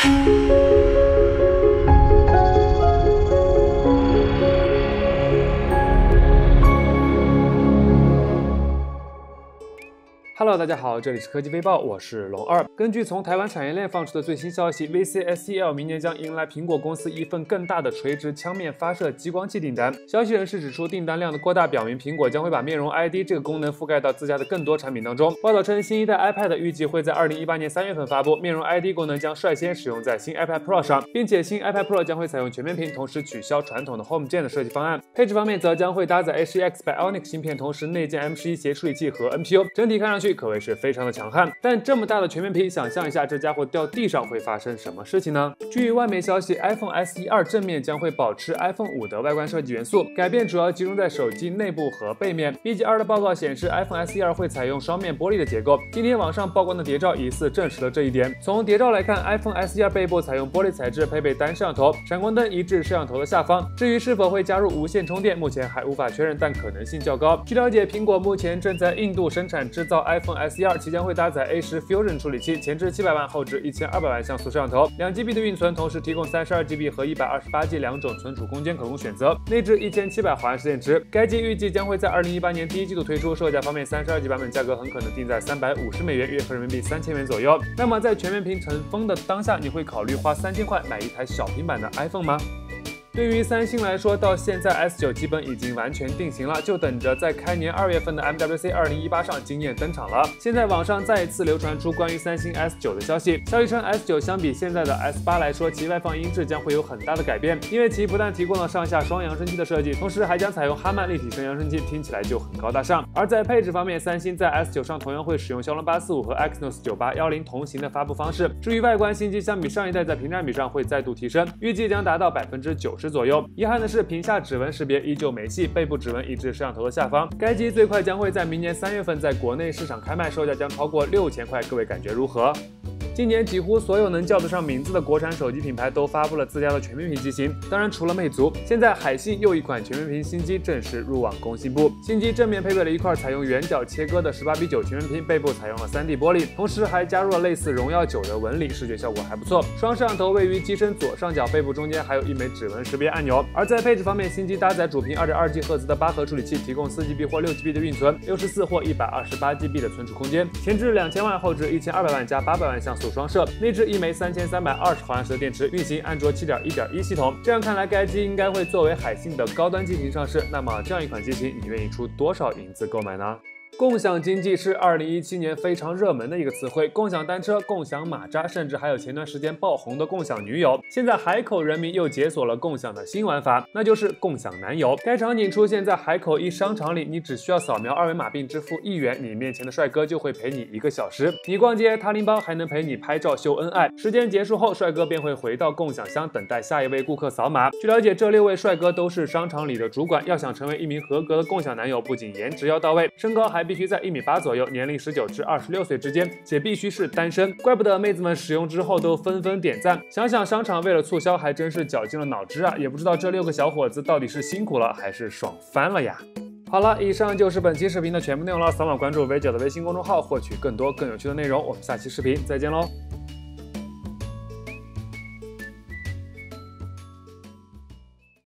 Hello， 大家好，这里是科技飞报，我是龙二。根据从台湾产业链放出的最新消息 ，VCSEL 明年将迎来苹果公司一份更大的垂直枪面发射激光器订单。消息人士指出，订单量的扩大表明苹果将会把面容 ID 这个功能覆盖到自家的更多产品当中。报道称，新一代 iPad 预计会在2018年3月份发布，面容 ID 功能将率先使用在新 iPad Pro 上，并且新 iPad Pro 将会采用全面屏，同时取消传统的 Home 键的设计方案。配置方面则将会搭载 A11X Bionic 芯片，同时内建 M11协处理器和 NPU， 整体看上去可谓是非常的强悍。但这么大的全面屏，想象一下这家伙掉地上会发生什么事情呢？据外媒消息 ，iPhone SE 2正面将会保持 iPhone 5的外观设计元素，改变主要集中在手机内部和背面。BG2的报告显示 ，iPhone SE 2会采用双面玻璃的结构。今天网上曝光的谍照疑似证实了这一点。从谍照来看 ，iPhone SE 2背部采用玻璃材质，配备单摄像头，闪光灯移至摄像头的下方。至于是否会加入无线充电，目前还无法确认，但可能性较高。据了解，苹果目前正在印度生产制造 iPhone SE 2，其将会搭载 A10 Fusion 处理器，前置700万，后置1200万像素摄像头，2GB 的运存，同时提供32GB 和128G 两种存储空间可供选择，内置1700毫安时电池。该机预计将会在2018年第一季度推出，售价方面32G 版本价格很可能定在350美元，约合人民币3000元左右。那么在全面屏成风的当下，你会考虑花3000块买一台小平板的 iPhone 吗？对于三星来说，到现在 S9 基本已经完全定型了，就等着在开年2月份的 MWC 2018上惊艳登场了。现在网上再一次流传出关于三星 S9 的消息，消息称 S9 相比现在的 S8 来说，其外放音质将会有很大的改变，因为其不但提供了上下双扬声器的设计，同时还将采用哈曼立体声扬声器，听起来就很高大上。而在配置方面，三星在 S9 上同样会使用骁龙845和 Exynos 9810同型的发布方式。至于外观，新机相比上一代在屏占比上会再度提升，预计将达到90%左右。遗憾的是，屏下指纹识别依旧没戏，背部指纹移至摄像头的下方。该机最快将会在明年3月份在国内市场开卖，售价将超过6000块，各位感觉如何？今年几乎所有能叫得上名字的国产手机品牌都发布了自家的全面屏机型，当然除了魅族。现在海信又一款全面屏新机正式入网工信部，新机正面配备了一块采用圆角切割的18:9全面屏，背部采用了3D 玻璃，同时还加入了类似荣耀9的纹理，视觉效果还不错。双摄像头位于机身左上角，背部中间还有一枚指纹识别按钮。而在配置方面，新机搭载主频2.2G 赫兹的8核处理器，提供4GB 或6GB 的运存，64或128GB 的存储空间，前置2000万，后置1200万加800万像素双摄，内置一枚3320毫安时的电池，运行安卓7.1.1系统。这样看来，该机应该会作为海信的高端机型上市。那么这样一款机型，你愿意出多少银子购买呢？共享经济是2017年非常热门的一个词汇，共享单车、共享马扎，甚至还有前段时间爆红的共享女友。现在海口人民又解锁了共享的新玩法，那就是共享男友。该场景出现在海口一商场里，你只需要扫描2维码并支付1元，你面前的帅哥就会陪你1个小时。你逛街，他拎包还能陪你拍照秀恩爱。时间结束后，帅哥便会回到共享箱等待下一位顾客扫码。据了解，这6位帅哥都是商场里的主管。要想成为一名合格的共享男友，不仅颜值要到位，身高还必须在1.8米左右，年龄19至26岁之间，且必须是单身。怪不得妹子们使用之后都纷纷点赞。想想商场为了促销，还真是绞尽了脑汁啊！也不知道这6个小伙子到底是辛苦了还是爽翻了呀！好了，以上就是本期视频的全部内容了。扫码关注微9的微信公众号，获取更多更有趣的内容。我们下期视频再见喽！